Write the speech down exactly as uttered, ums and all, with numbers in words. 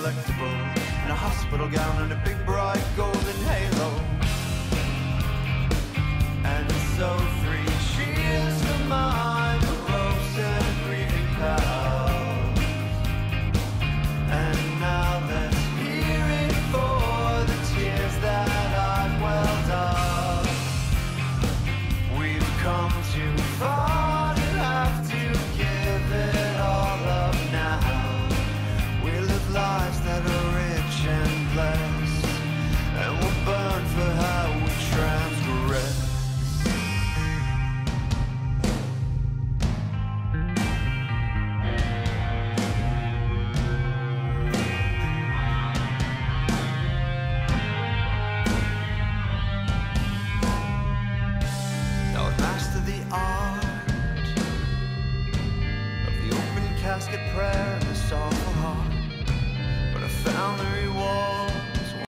collectible, in a hospital gown and a big bright golden halo.